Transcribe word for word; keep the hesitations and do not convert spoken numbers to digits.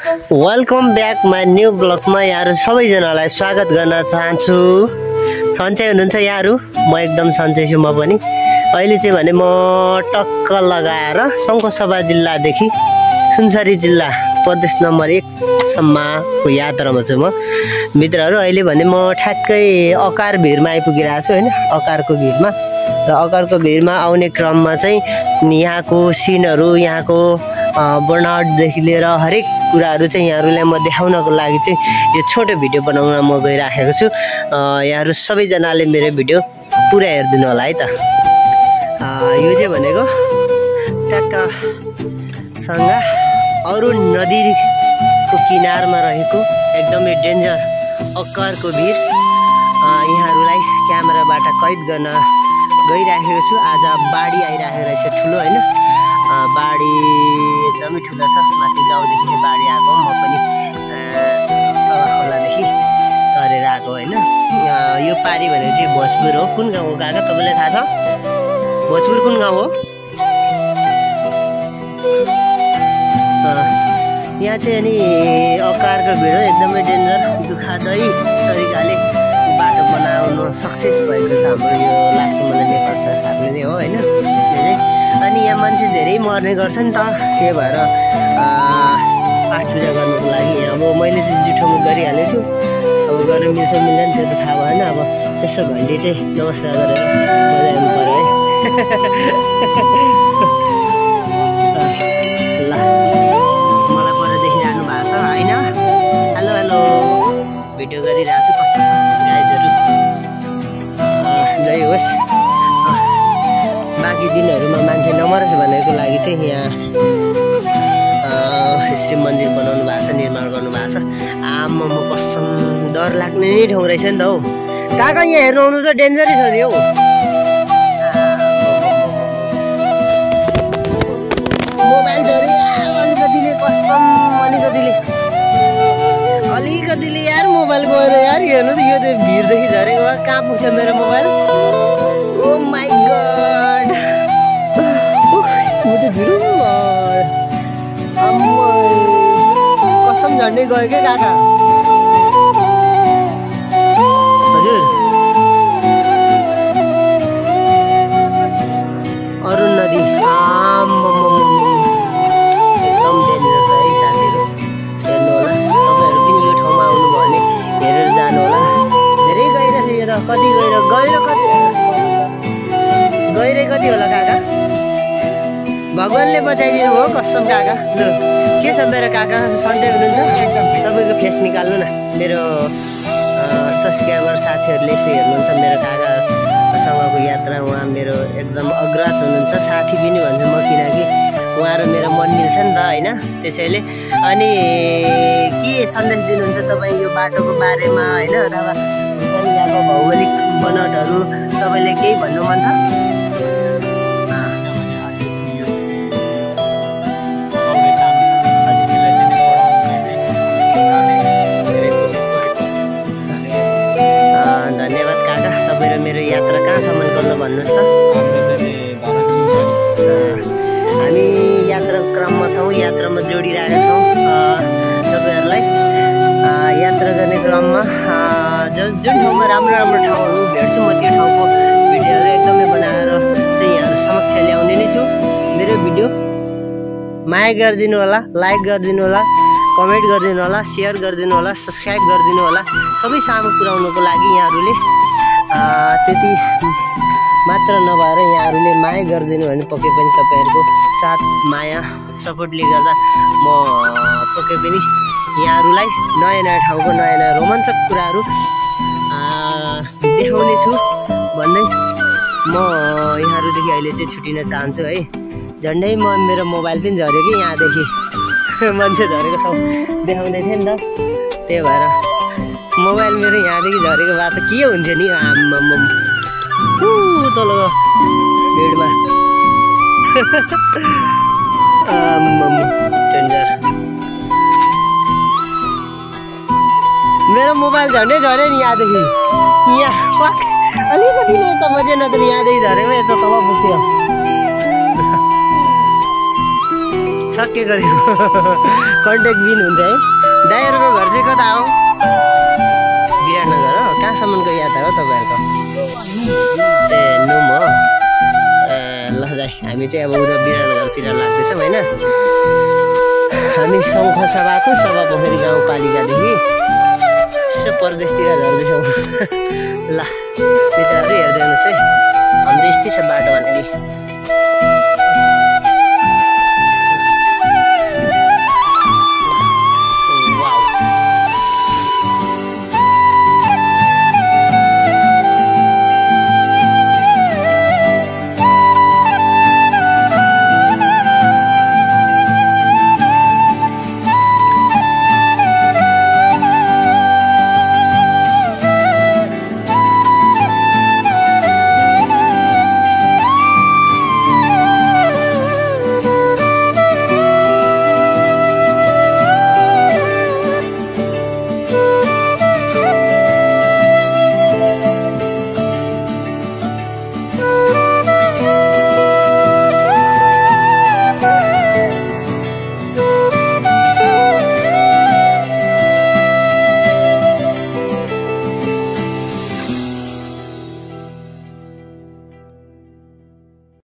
Welcome back my new ब्लगमा यहाँहरु सबैजनालाई स्वागत गर्न चाहन्छु। सन्चै हुनुहुन्छ यहाँहरु? म एकदम सन्चै छु म पनि। अहिले चाहिँ भने म टक्क लगाएर सङ्खुवासभा जिल्लादेखि सुनसरी जिल्ला प्रदेश नम्बर एक सम्मको यात्रामा छु म मित्रहरु। अहिले भने म ठ्याक्कै अकार भिरमा आइपुगिरहेको छु हैन, अकारको भिरमा। र अकारको भिरमा आउने क्रममा चाहिँ यहाँको सिनहरु, यहाँको बनावटदेखि लिएर हरेक कुराहरु चाहिँ यहाँहरुलाई म देखाउनको लागि चाहिँ यो छोटो भिडियो बनाउन म गइराखेको छु। यहाँहरु सबैजनाले मेरो भिडियो पुरा हेर्दिनु होला है त। यो चाहिँ भनेको ट्याक्कसँग अरुण नदीको किनारमा रहेको एकदमै डेन्जर अकारको भिर यहाँहरुलाई क्यामेराबाट कैद गर्न गइराखेको छु। आज बाढी आइराखेको रहेछ ठुलो हैन, बाढी एकदमै ठुलो छ। माथि गाउँदेखि नै बाढी आएको, म पनि सभा खोलादेखि तरेर आएको हैन। यो पारी भनेको चाहिँ भोजपुर हो। कुन गाउँ हो काका तपाईलाई थाहा छ? भोजपुर कुन गाउँ हो? यहाँ चाहिँ अनि अकारको भिड एकदमै डेन्जर दुःखदायी तरिकाले बाटो बनाउन सक्सेस भएको छ हाम्रो यो लाग्छ मलाई नेपाल सरकारले नै हो हैन। अनि यहाँ मान्छे धेरै मर्ने गर्छ नि त, त्यही भएर पाठ पूजा गर्नुको लागि अब मैले चाहिँ जुठोमा गरिहालेछु। अब गर्न मिल्छ मिल्दैन त्यो त थाहा भएन। अब यसो घन्टी चाहिँ नमस्कार गरेर बजाउनु पर्यो है। ल मलाई पर देखिरहनु भएको छ होइन? हेलो हेलो भिडियो गरिरहेको छु। कस्तो छ गाइजहरू? जय होस्। बाँकी दिनहरूमा मान्छे नमरोस् भनेको लागि चाहिँ यहाँ शिव मन्दिर बनाउनु भएको छ, निर्माण गर्नु भएको छ। आमा म कसम डर लाग्ने नै ठाउँ रहेछ नि त हौ। काका यहाँ हेर्नु आउनु त डेन्जरै छ नि हौ। मोबाइल झऱ्यो अलिकतिले, कसम अलिकतिले अलिकतिले यार मोबाइल गएर यार हेर्नु त यो त भिरदेखि झरेको भए कहाँ पुग्छ मेरो मोबाइल। ओ माई गड कसम झन्डै गयो क्या काका। हजुर अरुण नदी एकदम डेन्जर छ है साथीहरू, हेर्नु होला। तपाईँहरू पनि यो ठाउँमा आउनु भयो भने हेरेर जानु होला। धेरै गहिरो छ यो त, कति गहिरो गहिरो कति गहिरो कति होला काका? भगवानले बचाइदिनु हो कसम काका। ल के छ मेरो काका, सन्चै हुनुहुन्छ? तपाईँको फेस निकाल्नु न, मेरो सब्सक्राइबर साथीहरूले यसो हेर्नुहुन्छ मेरो काकासँगको यात्रा। उहाँ मेरो एकदम अग्रज हुनुहुन्छ, साथी पनि भन्छु म, किनकि उहाँ र मेरो मन मिल्छ नि त होइन। त्यसैले अनि के सन्देश दिनुहुन्छ तपाईँ यो बाटोको बारेमा होइन, अथवा यहाँको भौगोलिक बनावटहरू तपाईँले केही भन्नु मन छ? धन्यवाद काका। तपाईँ र मेरो यात्रा कहाँसम्म गयो भन्नुहोस् त। हामी यात्रा क्रममा छौँ, यात्रामा जोडिरहेका छौँ तपाईँहरूलाई। यात्रा गर्ने क्रममा जुन जुन ठाउँमा राम्रो राम्रो ठाउँहरू भेट्छु म त्यो ठाउँको भिडियोहरू एकदमै बनाएर चाहिँ यहाँहरू समक्ष ल्याउने नै छु। मेरो भिडियो माया गरिदिनु होला, लाइक गरिदिनु होला, कमेन्ट गरिदिनु होला, सेयर गरिदिनु होला, सब्सक्राइब गरिदिनु होला। सबै सामु पुर्याउनुको लागि यहाँहरूले त्यति मात्र नभएर यहाँहरूले माया गरिदिनु भने पक्कै पनि तपाईँहरूको साथ माया सपोर्टले गर्दा म पक्कै पनि यहाँहरूलाई नयाँ नयाँ ठाउँको नयाँ नयाँ रोमाञ्चक कुराहरू देखाउने छु भन्दै म यहाँहरूदेखि अहिले चाहिँ छुटिन चाहन्छु है। झन्डै म मेरो मोबाइल पनि झऱ्यो कि यहाँदेखि मान्छे झरेको ठाउँ देखाउँदै थिएँ नि त, त्यही भएर मोबाइल मेरो यहाँदेखि झरेको भए त के हुन्थ्यो नि। आम्मा तल भिडमा डेन्जर। मेरो मोबाइल झन्डै झऱ्यो नि यहाँदेखि, यहाँ अलिकतिले यता मजा न त यहाँदेखि झरेको यता तल पुग्थ्यो। सकेको थियो कन्ट्याक्ट बिन हुन्थ्यो है। दाइहरूको घर चाहिँ कता हो? विराटनगर हो। कहाँसम्मको यात्रा हो तपाईँहरूको? ए नुम हो। ए ल दाइ हामी चाहिँ अब उता विराटनगरतिर लाग्दैछौँ होइन। हामी सङ्ख सभाको सभा पोखरी गाउँपालिकादेखि यसो परदेशतिर झर्दैछौँ। ल मित्रहरू हेर्दै हुनुहोस् है हाम्रो यस्तै छ बाटो भनेदेखि।